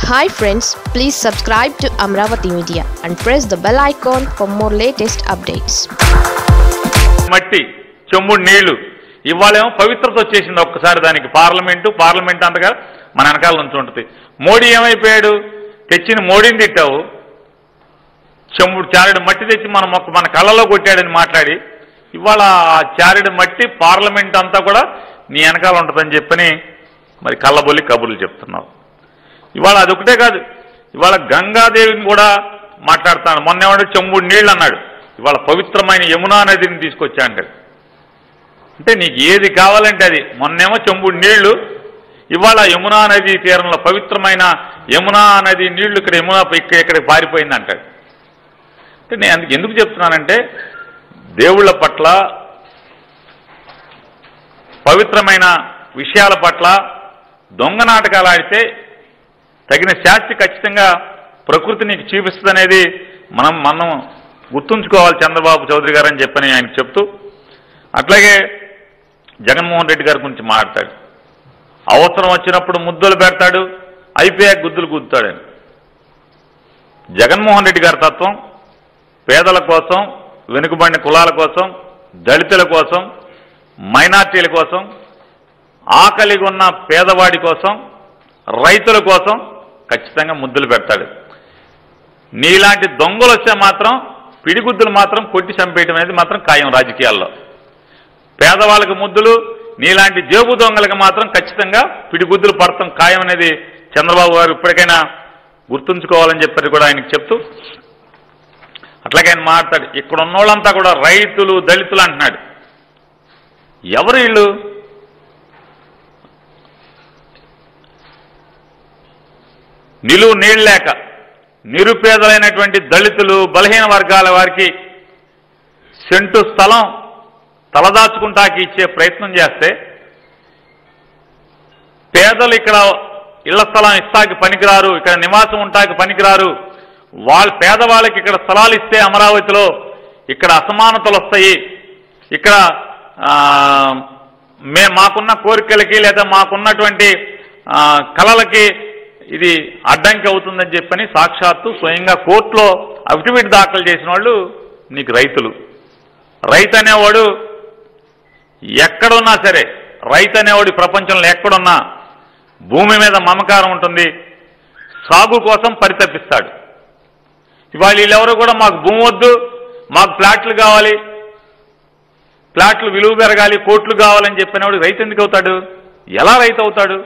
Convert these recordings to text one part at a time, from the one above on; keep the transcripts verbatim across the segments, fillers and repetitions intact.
Hi friends, please subscribe to Amravati Media and press the bell icon for more latest updates. మట్టి చెంబుడు నీళ్లు ఇవాళేమో పవిత్రత వచ్చేసింది ఒక్కసారి దానికి. పార్లమెంటు పార్లమెంట్ అంతగా మన వెనకాల నుంచి ఉంటుంది. మోడీ ఏమైపోయాడు? తెచ్చిన మోడీని తిట్టావు, చెంబుడు చారెడు మట్టి తెచ్చి మన మొక్క మన కళ్ళలో కొట్టాడని మాట్లాడి ఇవాళ ఆ చారెడు మట్టి పార్లమెంట్ అంతా కూడా నీ వెనకాల ఉంటుందని చెప్పని మరి కళ్ళబొల్లి కబుర్లు చెప్తున్నావు. ఇవాళ అదొకటే కాదు, ఇవాళ గంగాదేవిని కూడా మాట్లాడుతున్నాడు. మొన్నేవాడు చెంబుడు నీళ్ళు అన్నాడు, ఇవాళ పవిత్రమైన యమునా నదిని తీసుకొచ్చా అంటాడు. అంటే నీకు ఏది కావాలంటే అది. మొన్నేమో చెంబుడు నీళ్లు, ఇవాళ యమునా నది తీరంలో పవిత్రమైన యమునా నది నీళ్లు ఇక్కడ యమునా ఇక్కడ ఇక్కడ పారిపోయింది అంటాడు. అంటే నేను అందుకు ఎందుకు చెప్తున్నానంటే దేవుళ్ళ పట్ల పవిత్రమైన విషయాల పట్ల దొంగ నాటకాలు ఆడితే తగిన శాస్తి ఖచ్చితంగా ప్రకృతి నీకు చూపిస్తుంది అనేది మనం మనం గుర్తుంచుకోవాలి చంద్రబాబు చౌదరి గారు అని చెప్పని ఆయన చెప్తూ, అట్లాగే జగన్మోహన్ రెడ్డి గారి గురించి మాట్లాడతాడు. అవసరం వచ్చినప్పుడు ముద్దులు పెడతాడు, అయిపోయాక గుద్దులు గుద్దుతాడని. జగన్మోహన్ రెడ్డి గారి తత్వం పేదల కోసం, వెనుకబడిన కులాల కోసం, దళితుల కోసం, మైనార్టీల కోసం, ఆకలిగా ఉన్న పేదవాడి కోసం, రైతుల కోసం ఖచ్చితంగా ముద్దులు పెడతాడు. నీలాంటి దొంగలు వస్తే మాత్రం పిడిగుద్దులు మాత్రం కొట్టి చంపేయటం అనేది మాత్రం ఖాయం రాజకీయాల్లో. పేదవాళ్ళకి ముద్దులు, నీలాంటి జేబు దొంగలకు మాత్రం ఖచ్చితంగా పిడిగుద్దులు పడతాం ఖాయం అనేది చంద్రబాబు గారు ఇప్పటికైనా గుర్తుంచుకోవాలని చెప్పి కూడా ఆయనకు చెప్తూ, అట్లాగే ఆయన మాట్లాడు ఇక్కడ ఉన్నోళ్ళంతా కూడా రైతులు దళితులు అంటున్నాడు. ఎవరు వీళ్ళు? నిలువు నీళ్ళు లేక నిరుపేదలైనటువంటి దళితులు బలహీన వర్గాల వారికి సెంటు స్థలం తలదాచుకుంటాకి ఇచ్చే ప్రయత్నం చేస్తే, పేదలు ఇక్కడ ఇళ్ల స్థలం ఇస్తాకి పనికిరారు, ఇక్కడ నివాసం ఉంటాకి పనికిరారు, వాళ్ళ పేదవాళ్ళకి ఇక్కడ స్థలాలు ఇస్తే అమరావతిలో ఇక్కడ అసమానతలు వస్తాయి, ఇక్కడ మే మాకున్న కోరికలకి లేదా మాకున్నటువంటి కళలకి ఇది అడ్డంకి అవుతుందని చెప్పని సాక్షాత్తు స్వయంగా కోర్టులో అఫిడవిట్ దాఖలు చేసిన వాళ్ళు నీకు రైతులు. రైతు అనేవాడు ఎక్కడున్నా సరే, రైతు అనేవాడు ప్రపంచంలో ఎక్కడున్నా భూమి మీద మమకారం ఉంటుంది, సాగు కోసం పరితపిస్తాడు. ఇవాళ వీళ్ళెవరూ కూడా మాకు భూమి వద్దు, మాకు ఫ్లాట్లు కావాలి, ఫ్లాట్లు విలువ పెరగాలి, కోట్లు కావాలని చెప్పినవాడు రైతు ఎందుకు అవుతాడు? ఎలా రైతు అవుతాడు?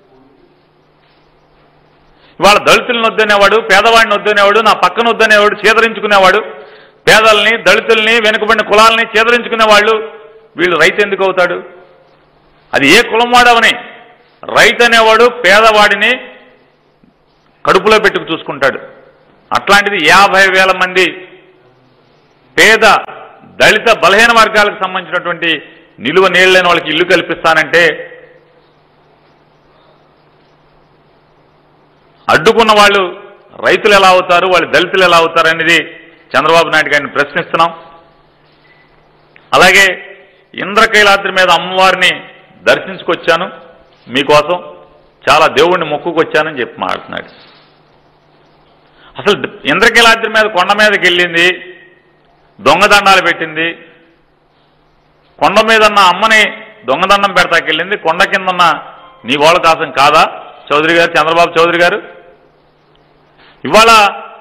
ఇవాళ దళితులను వద్దనేవాడు, పేదవాడిని వద్దనేవాడు, నా పక్కన వద్దనేవాడు, చేదరించుకునేవాడు, పేదల్ని దళితుల్ని వెనుకబడిన కులాలని చేదరించుకునేవాళ్ళు వీళ్ళు రైతు ఎందుకు అవుతాడు? అది ఏ కులం వాడవని రైతు అనేవాడు పేదవాడిని కడుపులో పెట్టుకు చూసుకుంటాడు. అట్లాంటిది యాభై వేల మంది పేద దళిత బలహీన వర్గాలకు సంబంధించినటువంటి నిలువ నీళ్ళు లేని వాళ్ళకి ఇల్లు కల్పిస్తానంటే అడ్డుకున్న వాళ్ళు రైతులు ఎలా అవుతారు, వాళ్ళు దళితులు ఎలా అవుతారు అనేది చంద్రబాబు నాయుడు గారిని ప్రశ్నిస్తున్నాం. అలాగే ఇంద్రకైలాద్రి మీద అమ్మవారిని దర్శించుకొచ్చాను, మీకోసం చాలా దేవుణ్ణి మొక్కుకొచ్చానని చెప్పి మాట్లాడుతున్నాడు. అసలు ఇంద్రకైలాద్రి మీద కొండ మీదకి వెళ్ళింది, దొంగదండాలు పెట్టింది, కొండ మీద ఉన్న అమ్మని దొంగదండం పెడతాకెళ్ళింది, కొండ కింద ఉన్న నీ వాళ్ళ కోసం కాదా చౌదరి గారు, చంద్రబాబు చౌదరి గారు? ఇవాళ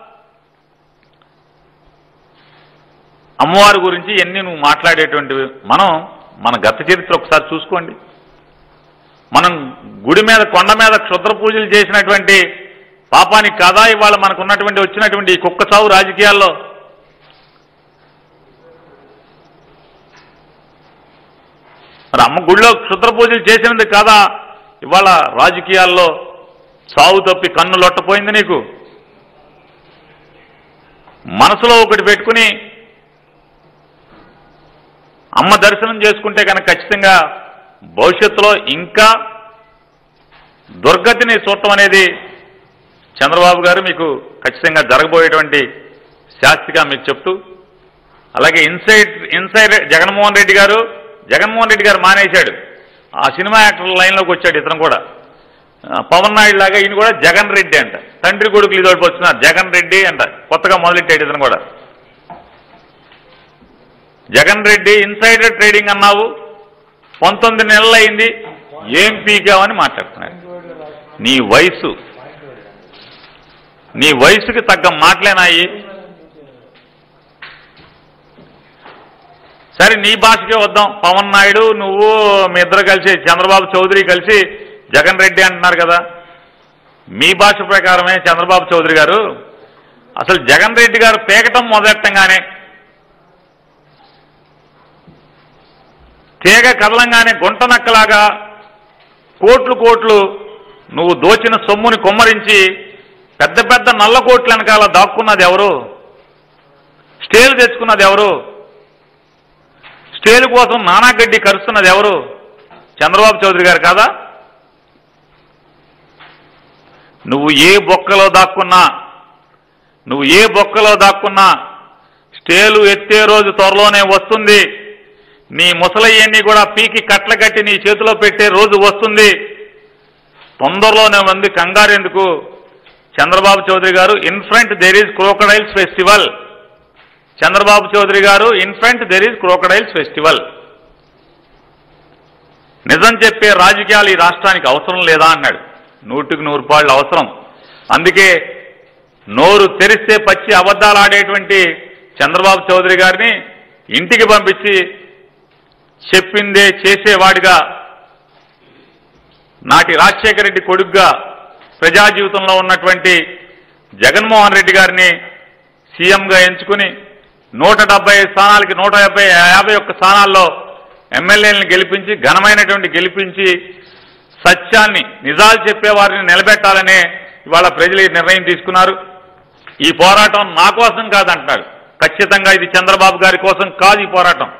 అమ్మవారి గురించి ఎన్ని నువ్వు మాట్లాడేటువంటివి, మనం మన గత చరిత్ర ఒకసారి చూసుకోండి. మనం గుడి మీద కొండ మీద క్షుద్ర పూజలు చేసినటువంటి పాపానికి కాదా ఇవాళ మనకు ఉన్నటువంటి వచ్చినటువంటి ఈ కుక్క చావు రాజకీయాల్లో? మరి అమ్మ గుడిలో క్షుద్ర పూజలు చేసినందుకు కాదా ఇవాళ రాజకీయాల్లో సావు తప్పి కన్ను లొట్టపోయింది నీకు? మనసులో ఒకటి పెట్టుకుని అమ్మ దర్శనం చేసుకుంటే కనుక ఖచ్చితంగా భవిష్యత్తులో ఇంకా దుర్గతిని చూడటం అనేది చంద్రబాబు గారు మీకు ఖచ్చితంగా జరగబోయేటువంటి శాస్తిగా మీకు చెప్తూ, అలాగే ఇన్సైడ్ ఇన్సైడ్ జగన్మోహన్ రెడ్డి గారు జగన్మోహన్ రెడ్డి గారు మానేశాడు, ఆ సినిమా యాక్టర్ లైన్లోకి వచ్చాడు ఇతను కూడా. పవన్ నాయుడు లాగా ఈయన కూడా జగన్ రెడ్డి అంట. తండ్రి కొడుకులు ఇదోటి వచ్చినారు జగన్ రెడ్డి అంట. కొత్తగా మొదలెట్టాడు ఇతను కూడా. జగన్ రెడ్డి ఇన్సైడర్ ట్రేడింగ్ అన్నావు, పంతొమ్మిది నెలలు అయింది, ఏం పీకావని మాట్లాడుతున్నాడు. నీ వయసు నీ వయసుకి తగ్గ మాటలేనాయి. సరే నీ భాషకే వద్దాం. పవన్ నాయుడు నువ్వు మీ ఇద్దరు కలిసి చంద్రబాబు చౌదరి కలిసి జగన్ రెడ్డి అంటున్నారు కదా. మీ భాష ప్రకారమే చంద్రబాబు చౌదరి గారు అసలు జగన్ రెడ్డి గారు పేకటం మొదలెట్టంగానే, తీగ కదలంగానే గుంటనక్కలాగా కోట్లు కోట్లు నువ్వు దోచిన సొమ్ముని కొమ్మరించి పెద్ద పెద్ద నల్ల కోట్ల వెనకాల దాక్కున్నది ఎవరు? స్టేలు తెచ్చుకున్నది ఎవరు? స్టేలు కోసం నానాగడ్డి కరుస్తున్నది ఎవరు? చంద్రబాబు చౌదరి గారు కాదా? నువ్వు ఏ బొక్కలో దాక్కున్నా నువ్వు ఏ బొక్కలో దాక్కున్నా స్టేలు ఎత్తే రోజు త్వరలోనే వస్తుంది. నీ ముసలయ్యన్ని కూడా పీకి కట్ల కట్టి నీ చేతిలో పెట్టే రోజు వస్తుంది. తొందరలోనే ఉంది, కంగారెందుకు? Chandrababu Chowdary garu in front there is crocodiles festival. Chandrababu Chowdary garu in front there is crocodiles festival. నిజం చెప్పే రాజకీయాలు ఈ రాష్ట్రానికి అవసరం లేదా అన్నాడు. నూటికి నూరు పాళ్ళు అవసరం. అందుకే నోరు తెరిస్తే పచ్చి అబద్ధాలు ఆడేటువంటి చంద్రబాబు చౌదరి గారిని ఇంటికి పంపించి చెప్పిందే చేసేవాడిగా, నాటి రాజశేఖర రెడ్డి కొడుగ్గా ప్రజా జీవితంలో ఉన్నటువంటి జగన్మోహన్ రెడ్డి గారిని సీఎంగా ఎంచుకుని నూట డెబ్బై ఐదు స్థానాలకి నూట యాభై యాభై ఒక్క స్థానాల్లో ఎమ్మెల్యేలను గెలిపించి ఘనమైనటువంటి గెలిపించి సత్యాన్ని నిజాలు చెప్పేవారిని నిలబెట్టాలనే ఇవాళ ప్రజలు నిర్ణయం తీసుకున్నారు. ఈ పోరాటం నా కోసం కాదంటున్నాడు. ఖచ్చితంగా ఇది చంద్రబాబు గారి కోసం కాదు ఈ పోరాటం.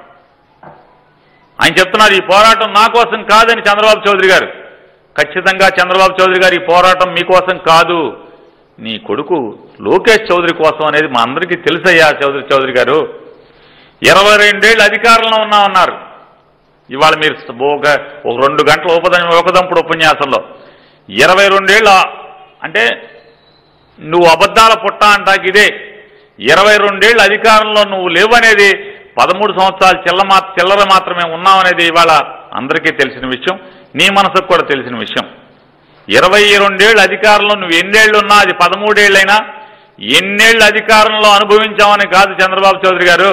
ఆయన చెప్తున్నారు ఈ పోరాటం నా కోసం కాదని చంద్రబాబు చౌదరి గారు. ఖచ్చితంగా చంద్రబాబు చౌదరి గారు ఈ పోరాటం మీకోసం కాదు, నీ కొడుకు లోకేష్ చౌదరి కోసం అనేది మా అందరికీ తెలుసయ్యా చౌదరి చౌదరి గారు. ఇరవై రెండేళ్ళు అధికారంలో ఉన్నామన్నారు. ఇవాళ మీరు ఒక ఒక రెండు గంటల ఉపద ఒకదంపుడు ఉపన్యాసంలో ఇరవై రెండేళ్ళు అంటే నువ్వు అబద్ధాల పుట్ట అంటాకి ఇదే. ఇరవై రెండేళ్ళు అధికారంలో నువ్వు లేవనేది, పదమూడు సంవత్సరాలు చిల్ల మా చిల్లర మాత్రమే ఉన్నావనేది ఇవాళ అందరికీ తెలిసిన విషయం, నీ మనసుకు కూడా తెలిసిన విషయం. ఇరవై రెండేళ్ళు అధికారంలో నువ్వు ఎన్నేళ్ళు ఉన్నా అది పదమూడేళ్ళైనా ఎన్నేళ్ళు అధికారంలో అనుభవించామని కాదు చంద్రబాబు చౌదరి గారు.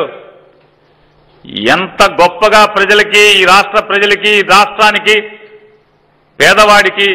ఎంత గొప్పగా ప్రజలకి, ఈ రాష్ట్ర ప్రజలకి, ఈ రాష్ట్రానికి, పేదవాడికి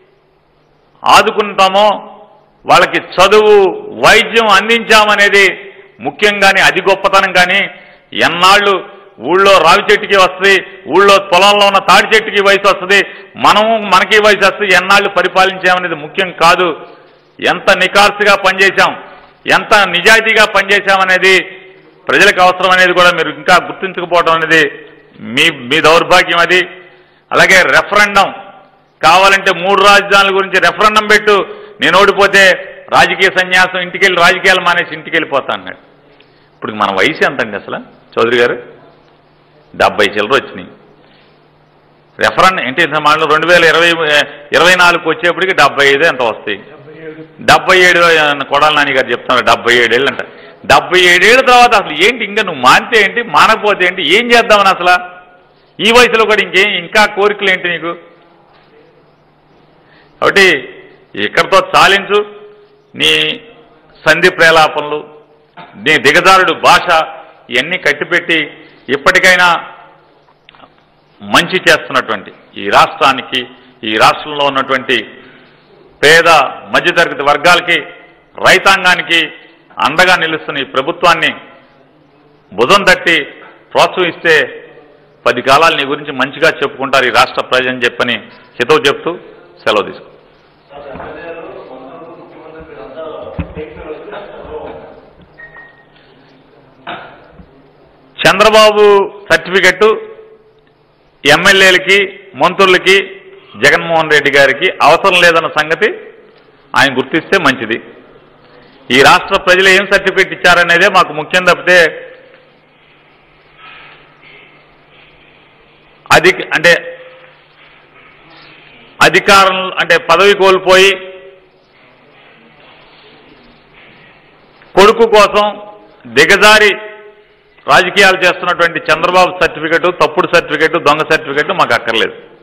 ఆదుకుంటామో, వాళ్ళకి చదువు వైద్యం అందించామనేది ముఖ్యంగానే అది గొప్పతనం. కానీ ఎన్నాళ్ళు ఊళ్ళో రావి చెట్టుకి వస్తుంది, ఊళ్ళో పొలంలో ఉన్న తాడి చెట్టుకి వయసు వస్తుంది, మనము మనకి వయసు వస్తుంది, ఎన్నాళ్ళు పరిపాలించామనేది ముఖ్యం కాదు. ఎంత నికార్సుగా పనిచేశాం, ఎంత నిజాయితీగా పనిచేశామనేది ప్రజలకు అవసరం అనేది కూడా మీరు ఇంకా గుర్తించకపోవడం అనేది మీ మీ దౌర్భాగ్యం అది. అలాగే రెఫరెండం కావాలంటే మూడు రాజధానుల గురించి రెఫరెండం పెట్టు, నేను ఓడిపోతే రాజకీయ సన్యాసం, ఇంటికెళ్ళి రాజకీయాలు మానేసి ఇంటికి వెళ్ళిపోతా అన్నాడు. ఇప్పుడు మన వయసు ఎంతండి అసలు చౌదరి గారు? డెబ్బై చిల్లర వచ్చినాయి. రెఫరెండం ఏంటి మాటలు రెండు వేల ఇరవై ఇరవై నాలుగుకి వచ్చేప్పటికి డెబ్బై ఐదు ఎంత వస్తాయి? డెబ్బై ఏడు కొడాలి నాని గారు చెప్తున్నారు డెబ్బై ఏడేళ్ళు అంట. డెబ్బై ఏడేళ్ళ తర్వాత అసలు ఏంటి, ఇంకా నువ్వు మానితే ఏంటి, మానకపోతే ఏంటి, ఏం చేద్దామని అసలు ఈ వయసులో కూడా ఇంకేం ఇంకా కోరికలు ఏంటి నీకు? కాబట్టి ఇక్కడితో చాలించు నీ సంధి ప్రేలాపనలు, నీ దిగజారుడు భాష, ఇవన్నీ కట్టిపెట్టి ఇప్పటికైనా మంచి చేస్తున్నటువంటి ఈ రాష్ట్రానికి, ఈ రాష్ట్రంలో ఉన్నటువంటి పేద మధ్యతరగతి వర్గాలకి, రైతాంగానికి అండగా నిలుస్తున్న ఈ ప్రభుత్వాన్ని భుజం తట్టి ప్రోత్సహిస్తే పది కాలాలు నీ గురించి మంచిగా చెప్పుకుంటారు ఈ రాష్ట్ర ప్రజని చెప్పని హితవు చెప్తూ సెలవు తీసుకు. చంద్రబాబు సర్టిఫికెట్ ఎమ్మెల్యేలకి, మంత్రులకి, జగన్మోహన్ రెడ్డి గారికి అవసరం లేదన్న సంగతి ఆయన గుర్తిస్తే మంచిది. ఈ రాష్ట్ర ప్రజలు ఏం సర్టిఫికెట్ ఇచ్చారనేదే మాకు ముఖ్యం తప్పితే అది అంటే అధికారం అంటే పదవి కోల్పోయి కొడుకు కోసం దిగజారి రాజకీయాలు చేస్తున్నటువంటి చంద్రబాబు సర్టిఫికెట్, తప్పుడు సర్టిఫికెట్, దొంగ సర్టిఫికెట్ మాకు అక్కర్లేదు.